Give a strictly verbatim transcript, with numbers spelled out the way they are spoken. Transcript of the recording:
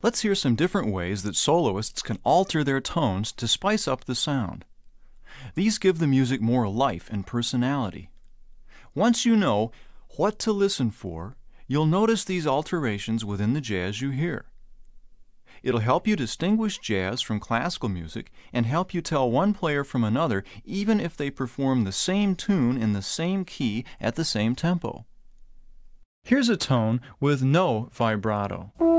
Let's hear some different ways that soloists can alter their tones to spice up the sound. These give the music more life and personality. Once you know what to listen for, you'll notice these alterations within the jazz you hear. It'll help you distinguish jazz from classical music and help you tell one player from another even if they perform the same tune in the same key at the same tempo. Here's a tone with no vibrato.